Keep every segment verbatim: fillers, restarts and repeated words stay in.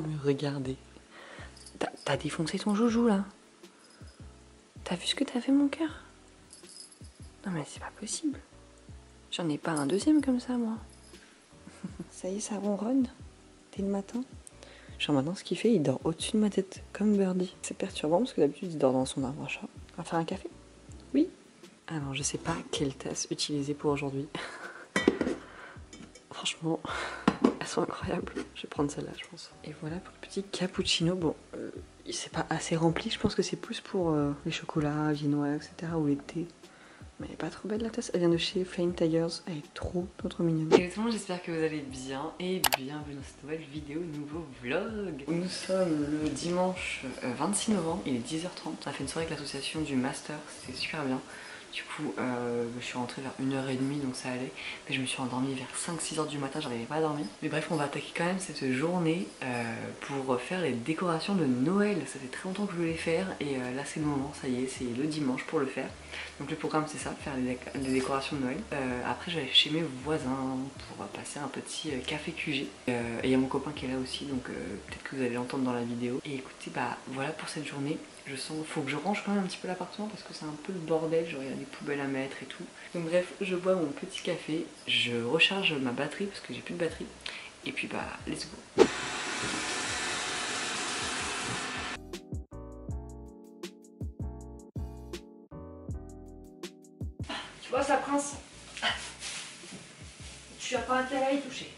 Non mais regardez. T'as défoncé ton joujou là. T'as vu ce que t'as fait mon cœur? Non mais c'est pas possible. J'en ai pas un deuxième comme ça moi. Ça y est, ça ronronne dès le matin. Genre maintenant ce qu'il fait, il dort au-dessus de ma tête comme Birdie. C'est perturbant parce que d'habitude il dort dans son arbre à chat. On va faire un café? Oui. Alors je sais pas quelle tasse utiliser pour aujourd'hui. Franchement, elles sont incroyables. Je vais prendre celle-là je pense. Et voilà pour le petit cappuccino. Bon, euh, c'est pas assez rempli. Je pense que c'est plus pour euh, les chocolats, viennois, et cetera. Ou les thés. Mais elle est pas trop belle la tasse, elle vient de chez Flying Tigers, elle est trop trop trop mignonne. Et tout le monde, j'espère que vous allez bien et bienvenue dans cette nouvelle vidéo, nouveau vlog. Nous sommes le dimanche vingt-six novembre, il est dix heures trente, on a fait une soirée avec l'association du Master, c'était super bien. Du coup, euh, je suis rentrée vers une heure trente donc ça allait. Mais je me suis endormie vers cinq six heures du matin, j'arrivais pas à dormir. Mais bref, on va attaquer quand même cette journée euh, pour faire les décorations de Noël. Ça fait très longtemps que je voulais faire et euh, là c'est le moment, ça y est, c'est le dimanche pour le faire. Donc le programme c'est ça, faire les, déc les décorations de Noël. Euh, après je vais aller chez mes voisins pour passer un petit euh, café Q G. Euh, et il y a mon copain qui est là aussi, donc euh, peut-être que vous allez l'entendre dans la vidéo. Et écoutez, bah voilà pour cette journée. Je sens, faut que je range quand même un petit peu l'appartement parce que c'est un peu le bordel, genre il y a des poubelles à mettre et tout. Donc bref, je bois mon petit café, je recharge ma batterie parce que j'ai plus de batterie. Et puis bah, let's go. Tu vois ça, Prince? Tu as pas intérêt à y toucher.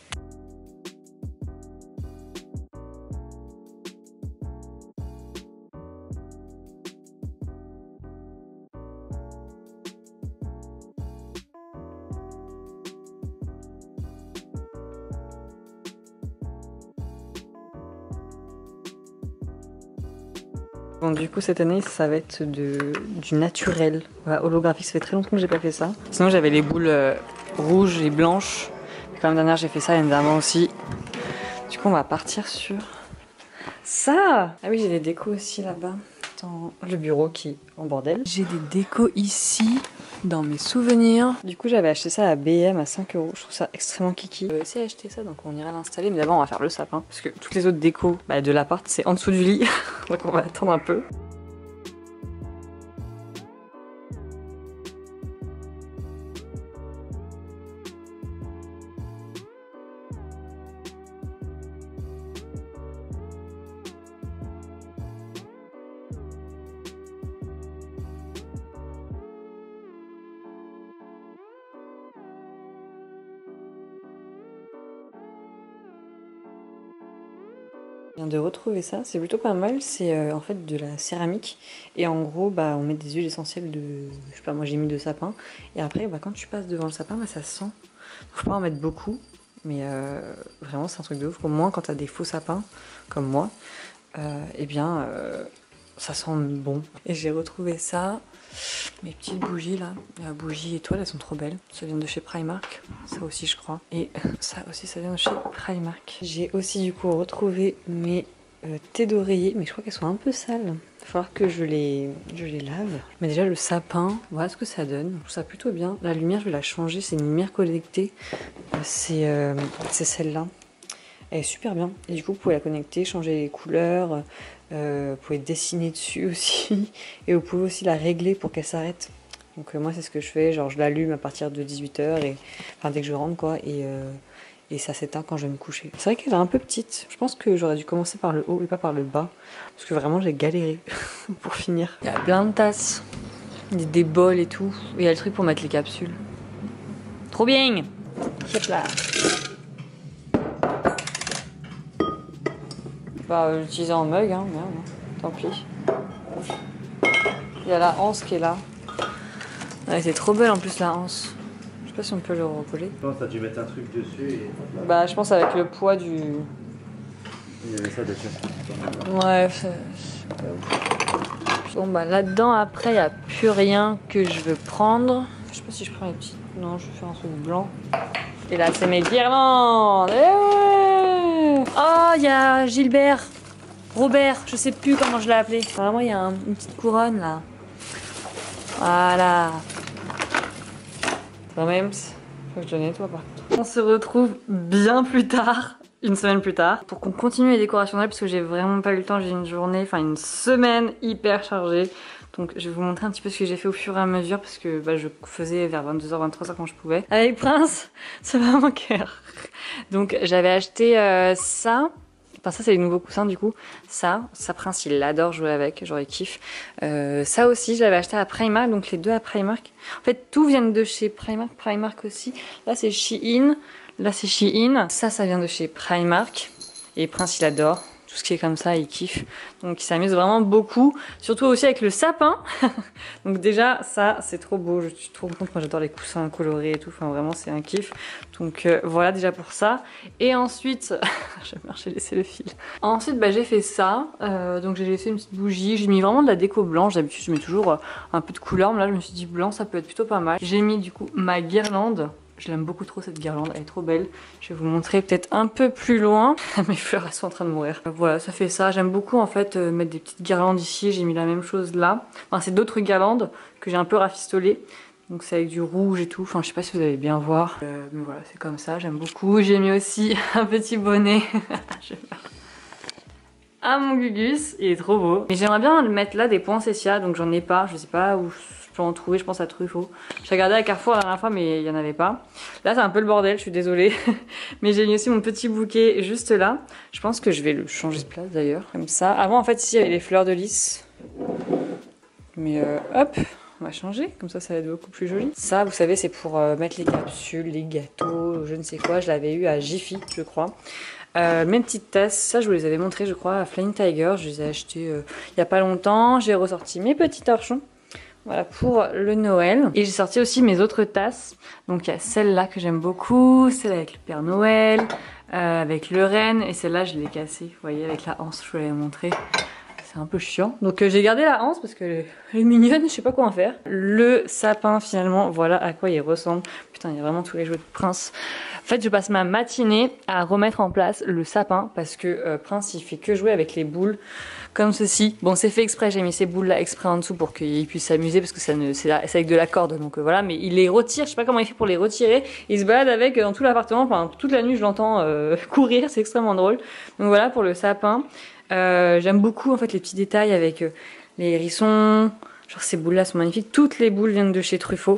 Bon, du coup cette année ça va être de, du naturel, voilà, holographique, ça fait très longtemps que j'ai pas fait ça. Sinon j'avais les boules euh, rouges et blanches, mais quand l'année dernière j'ai fait ça, l'année dernière aussi. Du coup on va partir sur ça. Ah oui, j'ai des décos aussi là-bas, dans le bureau qui est en bordel. J'ai des décos ici, dans mes souvenirs. Du coup j'avais acheté ça à B M à cinq euros, je trouve ça extrêmement kiki. Je vais aussi acheter ça, donc on ira l'installer, mais d'abord on va faire le sapin. Parce que toutes les autres décos bah, de l'appart c'est en dessous du lit, donc on va attendre un peu. Je viens de retrouver ça, c'est plutôt pas mal, c'est euh, en fait de la céramique et en gros bah on met des huiles essentielles de, je sais pas moi j'ai mis de sapin et après bah, quand tu passes devant le sapin bah, ça sent, faut pas en mettre beaucoup mais euh, vraiment c'est un truc de ouf, au moins quand t'as des faux sapins comme moi, euh, et bien euh, ça sent bon. Et j'ai retrouvé ça, mes petites bougies là, la bougie étoile, elles sont trop belles. Ça vient de chez Primark, ça aussi je crois. Et ça aussi ça vient de chez Primark. J'ai aussi du coup retrouvé mes euh, thés d'oreiller, mais je crois qu'elles sont un peu sales. Il va falloir que je les, je les lave. Mais déjà le sapin, voilà ce que ça donne. Je trouve ça plutôt bien. La lumière je vais la changer, c'est une lumière connectée. C'est euh, celle-là. Elle est super bien. Et du coup vous pouvez la connecter, changer les couleurs. Euh, vous pouvez dessiner dessus aussi et vous pouvez aussi la régler pour qu'elle s'arrête. Donc euh, moi c'est ce que je fais, genre je l'allume à partir de dix-huit heures et enfin dès que je rentre quoi et, euh, et ça s'éteint quand je vais me coucher. C'est vrai qu'elle est un peu petite, je pense que j'aurais dû commencer par le haut et pas par le bas parce que vraiment j'ai galéré pour finir. Il y a plein de tasses, des, des bols et tout, et il y a le truc pour mettre les capsules. Trop bien. Hop là. Bah, l'utiliser en mug, hein, merde, tant pis. Il y a la anse qui est là. Elle était trop belle en plus la anse. Je sais pas si on peut le recoller. Je pense que t'as dû mettre un truc dessus et... Bah je pense avec le poids du... Il y avait ça dessus. Ouais, c'est pas ouf. Bon bah là-dedans après il n'y a plus rien que je veux prendre. Je sais pas si je prends les petites... Non, je vais faire un truc blanc. Et là c'est mes guirlandes. Eh oh, il y a Gilbert, Robert, je sais plus comment je l'ai appelé. Vraiment, il y a un, une petite couronne là. Voilà. Quand même, faut que je nettoie par contre. On se retrouve bien plus tard. une semaine plus tard pour qu'on continue les décorations de Noël parce que j'ai vraiment pas eu le temps, j'ai une journée, enfin une semaine hyper chargée. Donc je vais vous montrer un petit peu ce que j'ai fait au fur et à mesure parce que bah, je faisais vers vingt-deux heures, vingt-trois heures quand je pouvais. Avec Prince, ça va mon cœur. Donc j'avais acheté euh, ça. Enfin ça c'est les nouveaux coussins du coup. Ça, ça Prince il adore jouer avec, genre il kiffe. Euh, ça aussi je l'avais acheté à Primark, donc les deux à Primark. En fait tout vient de chez Primark, Primark aussi. Là c'est Shein, là c'est Shein. Ça ça vient de chez Primark. Et Prince il adore. Tout ce qui est comme ça, il kiffe. Donc il s'amuse vraiment beaucoup. Surtout aussi avec le sapin. Donc déjà, ça, c'est trop beau. Je suis trop contente. Moi, j'adore les coussins colorés et tout. Enfin, vraiment, c'est un kiff. Donc euh, voilà déjà pour ça. Et ensuite... j'ai marché, laissé le fil. Ensuite, bah, j'ai fait ça. Euh, donc j'ai laissé une petite bougie. J'ai mis vraiment de la déco blanche. D'habitude, je mets toujours euh, un peu de couleur. Mais là, je me suis dit blanc, ça peut être plutôt pas mal. J'ai mis du coup ma guirlande. Je l'aime beaucoup trop cette guirlande, elle est trop belle. Je vais vous montrer peut-être un peu plus loin. Mes fleurs elles sont en train de mourir. Voilà, ça fait ça. J'aime beaucoup en fait euh, mettre des petites guirlandes ici. J'ai mis la même chose là. Enfin c'est d'autres guirlandes que j'ai un peu rafistolées. Donc c'est avec du rouge et tout. Enfin je sais pas si vous allez bien voir. Euh, mais voilà, c'est comme ça, j'aime beaucoup. J'ai mis aussi un petit bonnet. Je ah mon Gugus, il est trop beau. Mais j'aimerais bien mettre là des poinsettias, donc j'en ai pas. Je sais pas où je peux en trouver, je pense à Truffaut. J'ai regardé à Carrefour la dernière fois mais il y en avait pas. Là c'est un peu le bordel, je suis désolée. Mais j'ai mis aussi mon petit bouquet juste là. Je pense que je vais le changer de place d'ailleurs, comme ça. Avant en fait ici il y avait les fleurs de lys. Mais euh, hop, on va changer, comme ça ça va être beaucoup plus joli. Ça vous savez c'est pour euh, mettre les capsules, les gâteaux, je ne sais quoi. Je l'avais eu à Jiffy je crois. Euh, mes petites tasses, ça je vous les avais montrées je crois à Flying Tiger. Je les ai achetées euh, il n'y a pas longtemps. J'ai ressorti mes petits torchons. Voilà pour le Noël. Et j'ai sorti aussi mes autres tasses. Donc il y a celle-là que j'aime beaucoup, celle avec le Père Noël, euh, avec le renne. Et celle-là je l'ai cassée, vous voyez, avec la anse, je vous l'avais montré. C'est un peu chiant. Donc euh, j'ai gardé la anse parce qu'elle est mignonne, je sais pas quoi en faire. Le sapin finalement, voilà à quoi il ressemble. Putain, il y a vraiment tous les jouets de Prince. En fait, je passe ma matinée à remettre en place le sapin parce que euh, Prince il fait que jouer avec les boules comme ceci. Bon, c'est fait exprès, j'ai mis ces boules là exprès en dessous pour qu'il puisse s'amuser parce que ça ne, c'est avec de la corde, donc euh, voilà. Mais il les retire, je sais pas comment il fait pour les retirer. Il se balade avec dans tout l'appartement, enfin toute la nuit je l'entends euh, courir, c'est extrêmement drôle. Donc voilà pour le sapin. Euh, J'aime beaucoup en fait les petits détails avec euh, les hérissons. Genre ces boules là sont magnifiques. Toutes les boules viennent de chez Truffaut.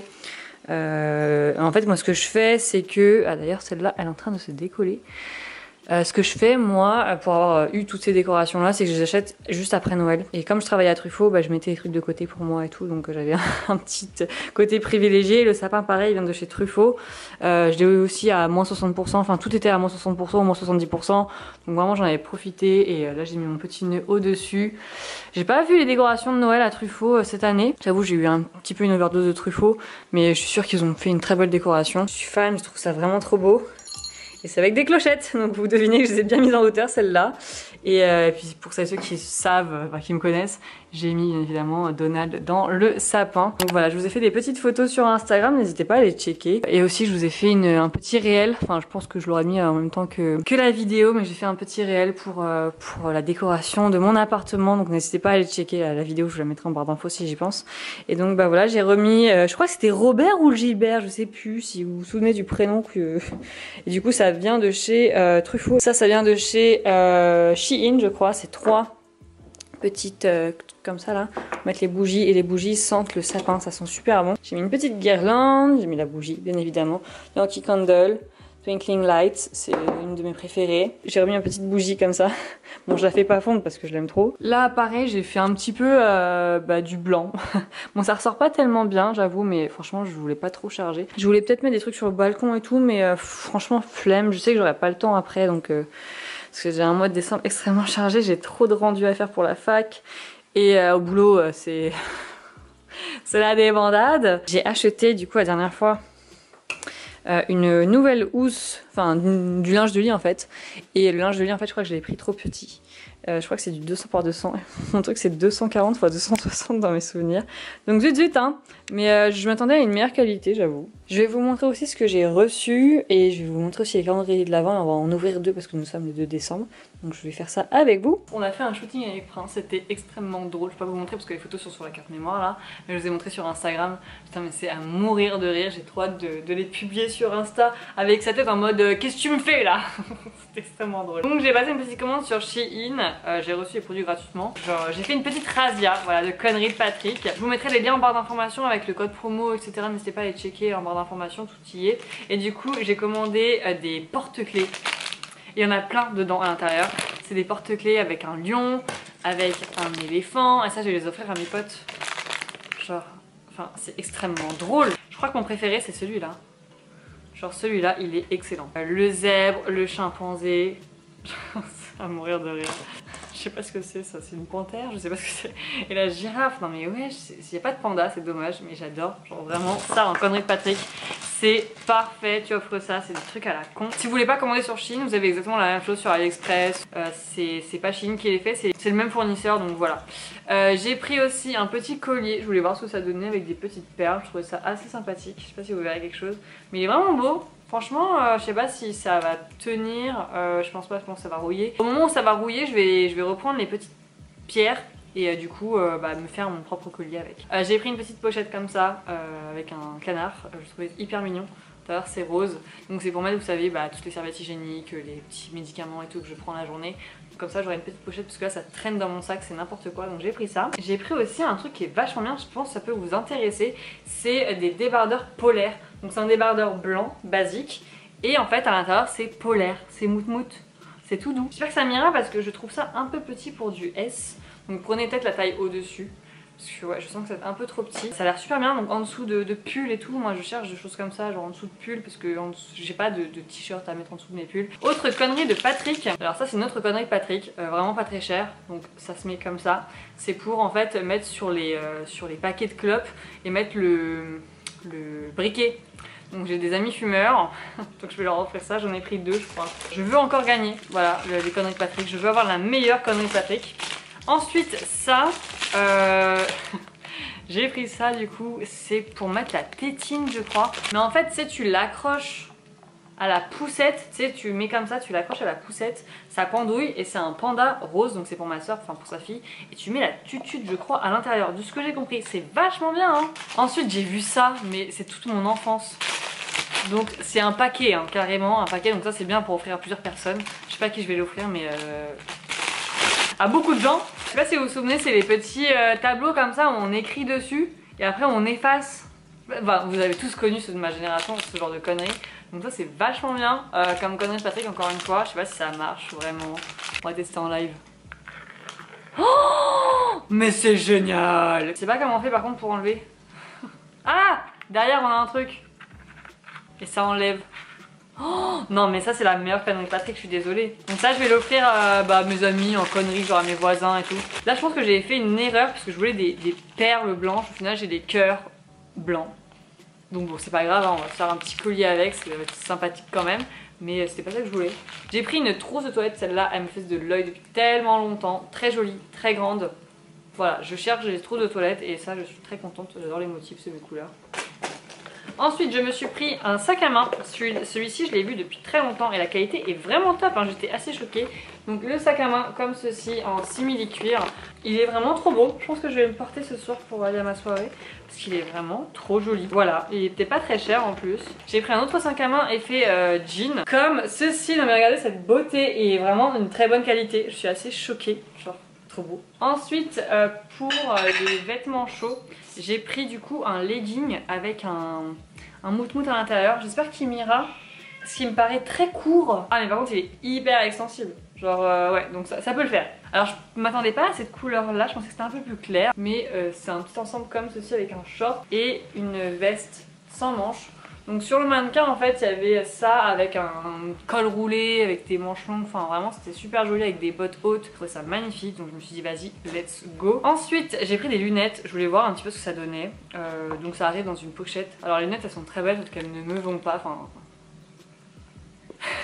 Euh, en fait moi ce que je fais c'est que... Ah d'ailleurs celle-là elle est en train de se décoller. Euh, ce que je fais moi pour avoir eu toutes ces décorations là c'est que je les achète juste après Noël. Et comme je travaillais à Truffaut, bah, je mettais des trucs de côté pour moi et tout. Donc j'avais un, un petit côté privilégié. Le sapin pareil vient de chez Truffaut. Euh, je l'ai eu aussi à moins soixante pour cent. Enfin tout était à moins soixante pour cent ou moins soixante-dix pour cent. Donc vraiment j'en avais profité. Et euh, là j'ai mis mon petit nœud au dessus. J'ai pas vu les décorations de Noël à Truffaut euh, cette année. J'avoue j'ai eu un petit peu une overdose de Truffaut. Mais je suis sûre qu'ils ont fait une très belle décoration. Je suis fan, je trouve ça vraiment trop beau. Et c'est avec des clochettes, donc vous devinez que je les ai bien mises en hauteur celle-là. Et euh, puis pour celles ceux qui savent, enfin qui me connaissent, j'ai mis bien évidemment Donald dans le sapin. Donc voilà, je vous ai fait des petites photos sur Instagram, n'hésitez pas à les checker. Et aussi je vous ai fait une, un petit réel, enfin je pense que je l'aurais mis en même temps que, que la vidéo, mais j'ai fait un petit réel pour, euh, pour la décoration de mon appartement. Donc n'hésitez pas à aller checker la, la vidéo, je vous la mettrai en barre d'infos si j'y pense. Et donc bah voilà, j'ai remis, euh, je crois que c'était Robert ou Gilbert, je sais plus si vous vous souvenez du prénom que... Et du coup ça vient de chez euh, Truffaut. Ça, ça vient de chez euh, Shein, je crois. C'est trois petites euh, comme ça là. Mettre les bougies et les bougies sentent le sapin, ça sent super bon. J'ai mis une petite guirlande, j'ai mis la bougie, bien évidemment. Yankee Candle, Twinkling Lights, c'est une de mes préférées. J'ai remis une petite bougie comme ça. Bon, je la fais pas fondre parce que je l'aime trop. Là, pareil, j'ai fait un petit peu euh, bah, du blanc. Bon, ça ressort pas tellement bien, j'avoue, mais franchement, je voulais pas trop charger. Je voulais peut-être mettre des trucs sur le balcon et tout, mais euh, franchement, flemme. Je sais que j'aurai pas le temps après, donc... Euh, parce que j'ai un mois de décembre extrêmement chargé, j'ai trop de rendus à faire pour la fac. Et euh, au boulot, euh, c'est... c'est la débandade. J'ai acheté, du coup, la dernière fois... Euh, une nouvelle housse, enfin du linge de lit en fait. Et le linge de lit en fait je crois que je l'ai pris trop petit. Euh, je crois que c'est du deux cents par deux cents. Mon truc c'est deux cent quarante par deux cent soixante dans mes souvenirs. Donc zut zut hein. Mais euh, je m'attendais à une meilleure qualité, j'avoue. Je vais vous montrer aussi ce que j'ai reçu et je vais vous montrer aussi les calendriers de l'Avent. On va en ouvrir deux parce que nous sommes le deux décembre. Donc je vais faire ça avec vous. On a fait un shooting avec Prince, c'était extrêmement drôle. Je peux pas vous montrer parce que les photos sont sur la carte mémoire là. Mais je vous ai montré sur Instagram. Putain mais c'est à mourir de rire. J'ai trop hâte de, de les publier sur Insta avec sa tête en mode euh, qu'est-ce que tu me fais là. C'est extrêmement drôle. Donc j'ai passé une petite commande sur Shein. Euh, j'ai reçu les produits gratuitement. Genre j'ai fait une petite razzia voilà, de conneries de Patrick. Je vous mettrai les liens en barre d'informations avec le code promo et cetera. N'hésitez pas à les checker en barre d'informations, tout y est. Et du coup j'ai commandé euh, des porte-clés. Il y en a plein dedans à l'intérieur. C'est des porte-clés avec un lion, avec un éléphant. Et ça je vais les offrir à mes potes. Genre, enfin c'est extrêmement drôle. Je crois que mon préféré c'est celui-là. Genre celui-là il est excellent. Euh, le zèbre, le chimpanzé. C'est à mourir de rire. Je sais pas ce que c'est ça, c'est une panthère, je sais pas ce que c'est. Et la girafe, non mais ouais, il n'y a pas de panda, c'est dommage, mais j'adore. Genre vraiment, ça en connerie de Patrick, c'est parfait, tu offres ça, c'est des trucs à la con. Si vous voulez pas commander sur Shein, vous avez exactement la même chose sur AliExpress. Euh, c'est pas Shein qui les fait, c'est le même fournisseur, donc voilà. Euh, J'ai pris aussi un petit collier, je voulais voir ce que ça donnait avec des petites perles, je trouvais ça assez sympathique. Je sais pas si vous verrez quelque chose, mais il est vraiment beau. Franchement, euh, je sais pas si ça va tenir, euh, je pense pas que ça va rouiller. Au moment où ça va rouiller, je vais, je vais reprendre les petites pierres et euh, du coup euh, bah, me faire mon propre collier avec. Euh, J'ai pris une petite pochette comme ça, euh, avec un canard, euh, je trouvais hyper mignon. D'ailleurs c'est rose, donc c'est pour mettre, vous savez, bah, toutes les serviettes hygiéniques, les petits médicaments et tout que je prends la journée. Comme ça j'aurai une petite pochette parce que là ça traîne dans mon sac, c'est n'importe quoi, donc j'ai pris ça. J'ai pris aussi un truc qui est vachement bien, je pense que ça peut vous intéresser, c'est des débardeurs polaires. Donc c'est un débardeur blanc, basique, et en fait à l'intérieur c'est polaire, c'est mout-mout, c'est tout doux. J'espère que ça m'ira parce que je trouve ça un peu petit pour du S, donc prenez peut-être la taille au-dessus. Parce que ouais, je sens que c'est un peu trop petit. Ça a l'air super bien, donc en dessous de, de pull et tout, moi je cherche des choses comme ça, genre en dessous de pull, parce que j'ai pas de, de t-shirt à mettre en dessous de mes pulls. Autre connerie de Patrick, alors ça c'est une autre connerie de Patrick, euh, vraiment pas très cher, donc ça se met comme ça. C'est pour en fait mettre sur les, euh, sur les paquets de clopes et mettre le, le briquet. Donc j'ai des amis fumeurs, donc je vais leur offrir ça, j'en ai pris deux je crois. Je veux encore gagner, voilà, les conneries de Patrick, je veux avoir la meilleure connerie de Patrick. Ensuite ça, euh... j'ai pris ça du coup, c'est pour mettre la tétine je crois. Mais en fait tu sais, tu l'accroches à la poussette, tu sais, tu mets comme ça, tu l'accroches à la poussette, ça pendouille et c'est un panda rose, donc c'est pour ma soeur, enfin pour sa fille. Et tu mets la tutude je crois à l'intérieur, de ce que j'ai compris, c'est vachement bien hein. Ensuite j'ai vu ça, mais c'est toute mon enfance. Donc c'est un paquet hein, carrément, un paquet, donc ça c'est bien pour offrir à plusieurs personnes. Je sais pas à qui je vais l'offrir mais... Euh... à beaucoup de gens. Je sais pas si vous vous souvenez, c'est les petits euh, tableaux comme ça où on écrit dessus et après on efface. Enfin, vous avez tous connu ceux de ma génération, ce genre de conneries. Donc ça c'est vachement bien euh, comme connerie de Patrick, encore une fois. Je sais pas si ça marche vraiment. On va tester en live. Oh, mais c'est génial. Je sais pas comment on fait par contre pour enlever. Ah, derrière on a un truc. Et ça enlève. Oh, non mais ça c'est la meilleure connerie de Patrick, je suis désolée. Donc ça je vais l'offrir à bah, mes amis en connerie, genre à mes voisins et tout. Là je pense que j'ai fait une erreur parce que je voulais des, des perles blanches. Au final j'ai des cœurs blancs. Donc bon c'est pas grave, hein, on va faire un petit collier avec, ça va être sympathique quand même. Mais c'était pas ça que je voulais. J'ai pris une trousse de toilette, celle-là elle me fait de l'œil depuis tellement longtemps. Très jolie, très grande. Voilà, je cherche des trousses de toilette et ça je suis très contente, j'adore les motifs, c'est mes couleurs. Ensuite je me suis pris un sac à main, celui-ci je l'ai vu depuis très longtemps et la qualité est vraiment top, hein. J'étais assez choquée. Donc le sac à main comme ceci en simili-cuir, il est vraiment trop beau, je pense que je vais le porter ce soir pour aller à ma soirée parce qu'il est vraiment trop joli. Voilà, il était pas très cher en plus. J'ai pris un autre sac à main effet euh, jean comme ceci, non mais regardez cette beauté et vraiment une très bonne qualité, je suis assez choquée, genre trop beau. Ensuite euh, pour euh, les vêtements chauds, j'ai pris du coup un legging avec un, un mout-mout à l'intérieur. J'espère qu'il m'ira. Parce qu'il me paraît très court. Ah mais par contre il est hyper extensible. Genre euh, ouais, donc ça, ça peut le faire. Alors je m'attendais pas à cette couleur là, je pensais que c'était un peu plus clair. Mais euh, c'est un petit ensemble comme ceci avec un short et une veste sans manches. Donc sur le mannequin en fait il y avait ça avec un col roulé, avec des manches longues, enfin vraiment c'était super joli avec des bottes hautes. Je trouvais ça magnifique donc je me suis dit vas-y let's go. Ensuite j'ai pris des lunettes, je voulais voir un petit peu ce que ça donnait. Euh, donc ça arrive dans une pochette. Alors les lunettes elles sont très belles parce qu'elles ne me vont pas, enfin...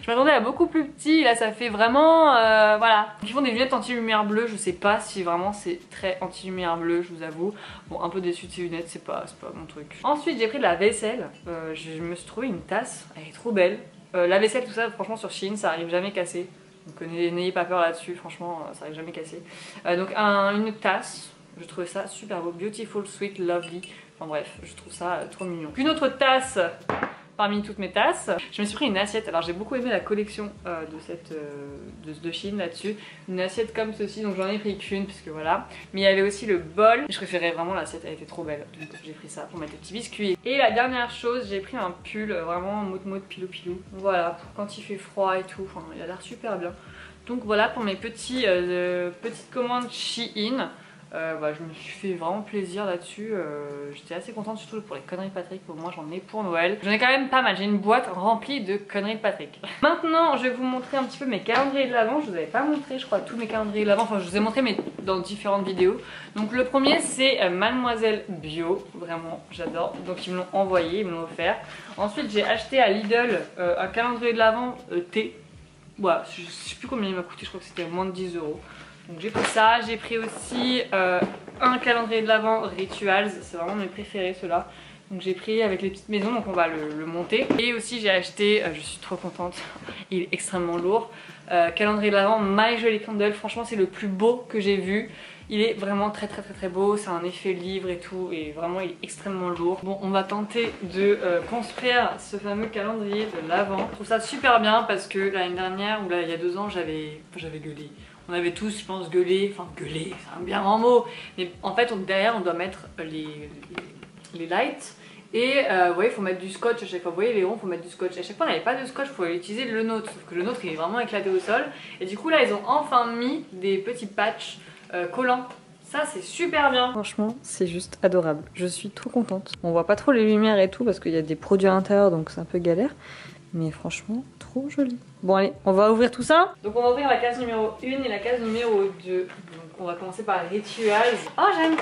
Je m'attendais à beaucoup plus petit, là ça fait vraiment... Euh, voilà. Ils font des lunettes anti-lumière bleue, je sais pas si vraiment c'est très anti-lumière bleue, je vous avoue. Bon, un peu déçue de ces lunettes, c'est pas, pas mon truc. Ensuite j'ai pris de la vaisselle, euh, je me suis trouvé une tasse, elle est trop belle. Euh, la vaisselle tout ça, franchement sur Shein ça arrive jamais cassé. Donc n'ayez pas peur là-dessus, franchement ça arrive jamais cassé. Euh, donc un, une tasse, je trouvais ça super beau, beautiful, sweet, lovely. Enfin bref, je trouve ça euh, trop mignon. Une autre tasse parmi toutes mes tasses. Je me suis pris une assiette, alors j'ai beaucoup aimé la collection euh, de cette euh, de, de Shein là-dessus. Une assiette comme ceci, donc j'en ai pris qu'une puisque voilà. Mais il y avait aussi le bol, je préférais vraiment l'assiette, elle était trop belle. Donc j'ai pris ça pour mettre des petits biscuits. Et la dernière chose, j'ai pris un pull euh, vraiment mout mout pilou pilou. Voilà, pour quand il fait froid et tout, enfin il a l'air super bien. Donc voilà pour mes petits, euh, petites commandes Shein. Euh, bah, je me suis fait vraiment plaisir là-dessus, euh, j'étais assez contente surtout pour les conneries de Patrick, au moins j'en ai pour Noël. J'en ai quand même pas mal, j'ai une boîte remplie de conneries de Patrick. Maintenant je vais vous montrer un petit peu mes calendriers de l'Avent, je vous avais pas montré je crois tous mes calendriers de l'Avent, enfin je vous ai montré mais dans différentes vidéos. Donc le premier c'est euh, Mademoiselle Bio, vraiment j'adore, donc ils me l'ont envoyé, ils me l'ont offert. Ensuite j'ai acheté à Lidl euh, un calendrier de l'Avent euh, thé, voilà, je sais plus combien il m'a coûté, je crois que c'était moins de dix euros. Donc j'ai pris ça, j'ai pris aussi euh, un calendrier de l'Avent Rituals, c'est vraiment mes préférés ceux-là. Donc j'ai pris avec les petites maisons, donc on va le, le monter. Et aussi j'ai acheté, euh, je suis trop contente, il est extrêmement lourd, euh, calendrier de l'Avent My Jolly Candle, franchement c'est le plus beau que j'ai vu. Il est vraiment très très très très beau, c'est un effet livre et tout, et vraiment il est extrêmement lourd. Bon, on va tenter de euh, construire ce fameux calendrier de l'Avent. Je trouve ça super bien parce que l'année dernière, ou là il y a deux ans, j'avais j'avais gueulé. On avait tous, je pense, gueulé, enfin gueulé, c'est un bien grand mot. Mais en fait, on, derrière, on doit mettre les, les, les lights. Et euh, vous voyez, il faut mettre du scotch à chaque fois. Vous voyez, les ronds, il faut mettre du scotch. À chaque fois, on n'avait pas de scotch, il faut utiliser le nôtre. Sauf que le nôtre, il est vraiment éclaté au sol. Et du coup, là, ils ont enfin mis des petits patchs euh, collants. Ça, c'est super bien. Franchement, c'est juste adorable. Je suis trop contente. On voit pas trop les lumières et tout parce qu'il y a des produits à l'intérieur, donc c'est un peu galère. Mais franchement, trop joli. Bon allez, on va ouvrir tout ça. Donc on va ouvrir la case numéro un et la case numéro deux. Donc on va commencer par Rituals. Oh j'aime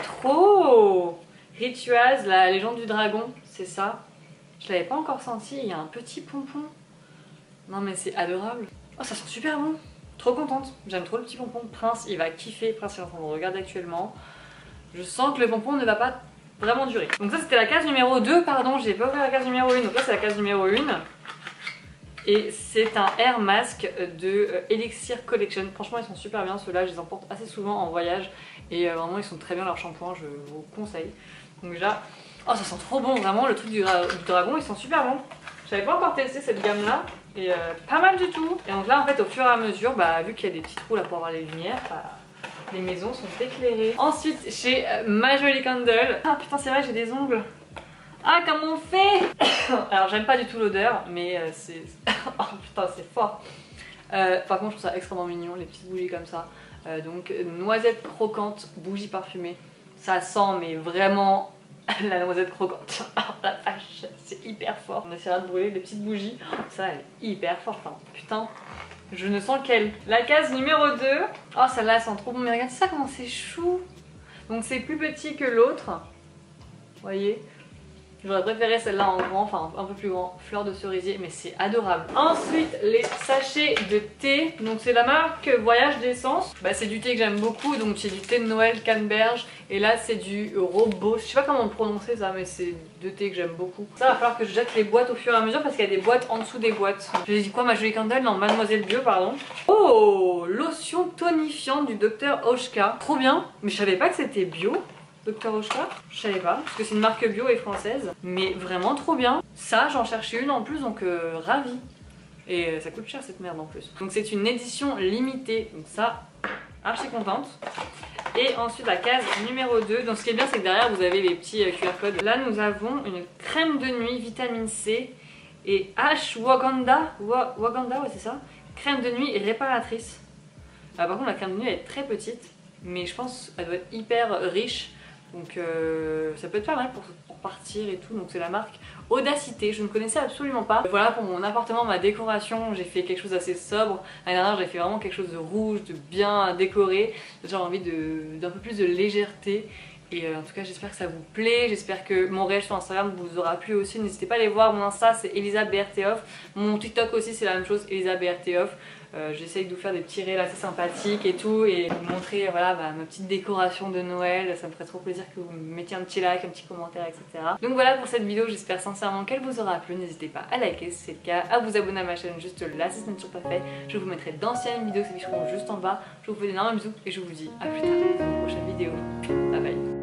trop Rituals, la légende du dragon, c'est ça. Je l'avais pas encore senti, il y a un petit pompon. Non mais c'est adorable. Oh ça sent super bon. Trop contente, j'aime trop le petit pompon. Prince il va kiffer, Prince il est en train de regarder actuellement. Je sens que le pompon ne va pas vraiment durer. Donc ça c'était la case numéro deux, pardon, j'ai pas ouvert la case numéro un. Donc là c'est la case numéro un. Et c'est un air mask de Elixir Collection. Franchement ils sont super bien ceux-là, je les emporte assez souvent en voyage. Et euh, vraiment ils sont très bien leurs shampoings, je vous conseille. Donc déjà, oh ça sent trop bon, vraiment le truc du, dra du dragon, ils sont super bons. J'avais pas encore testé cette gamme là, et euh, pas mal du tout. Et donc là en fait au fur et à mesure, bah, vu qu'il y a des petits trous là pour avoir les lumières, bah, les maisons sont éclairées. Ensuite chez euh, My Jolly Candle, ah putain c'est vrai j'ai des ongles. Ah comment on fait. Alors j'aime pas du tout l'odeur mais euh, c'est... oh putain c'est fort. euh, Par contre je trouve ça extrêmement mignon les petites bougies comme ça. euh, Donc noisette croquante, bougie parfumée. Ça sent mais vraiment la noisette croquante. Oh la vache, c'est hyper fort. On essaiera de brûler les petites bougies. Ça elle est hyper forte hein. Putain, je ne sens qu'elle. La case numéro deux. Oh celle-là elle sent trop bon mais regardez ça comment c'est chou. Donc c'est plus petit que l'autre. Vous voyez. J'aurais préféré celle-là en grand, enfin un peu plus grand, fleur de cerisier, mais c'est adorable. Ensuite, les sachets de thé. Donc c'est la marque Voyage d'essence. Bah, c'est du thé que j'aime beaucoup, donc c'est du thé de Noël Canneberge. Et là c'est du Robos. Je sais pas comment le prononcer ça, mais c'est deux thés que j'aime beaucoup. Ça va falloir que je jette les boîtes au fur et à mesure parce qu'il y a des boîtes en dessous des boîtes. J'ai dit quoi, ma Jolly Candle? Non, Mademoiselle Bio, pardon. Oh, lotion tonifiante du docteur Oshka. Trop bien, mais je savais pas que c'était bio. docteur Oshka, je savais pas, parce que c'est une marque bio et française, mais vraiment trop bien. Ça, j'en cherchais une en plus, donc euh, ravie. Et euh, ça coûte cher cette merde en plus. Donc c'est une édition limitée, donc ça, archi contente. Et ensuite la case numéro deux, donc ce qui est bien c'est que derrière vous avez les petits euh, Q R codes. Là nous avons une crème de nuit vitamine C et ashwagandha, Wa Waganda, ouais c'est ça, crème de nuit réparatrice. Ah, par contre la crème de nuit elle est très petite, mais je pense qu'elle doit être hyper riche. Donc euh, ça peut être pas mal pour, pour partir et tout, donc c'est la marque Audacité, je ne connaissais absolument pas. Voilà pour mon appartement, ma décoration, j'ai fait quelque chose d'assez sobre. L'année dernière j'ai fait vraiment quelque chose de rouge, de bien décoré. J'ai envie d'un peu plus de légèreté Et euh, en tout cas j'espère que ça vous plaît, j'espère que mon réel sur Instagram vous aura plu aussi. N'hésitez pas à aller voir, mon Insta c'est Elisa B R T Off, mon TikTok aussi c'est la même chose, Elisa B R T Off. Euh, J'essaye de vous faire des petits réels assez sympathiques et tout, et vous montrer voilà, bah, ma petite décoration de Noël. Ça me ferait trop plaisir que vous mettiez un petit like, un petit commentaire, et cetera. Donc voilà pour cette vidéo, j'espère sincèrement qu'elle vous aura plu. N'hésitez pas à liker si c'est le cas, à vous abonner à ma chaîne juste là si ce n'est toujours pas fait. Je vous mettrai d'anciennes vidéos qui s'afficheront juste en bas. Je vous fais d'énormes bisous et je vous dis à plus tard dans une prochaine vidéo. Bye bye.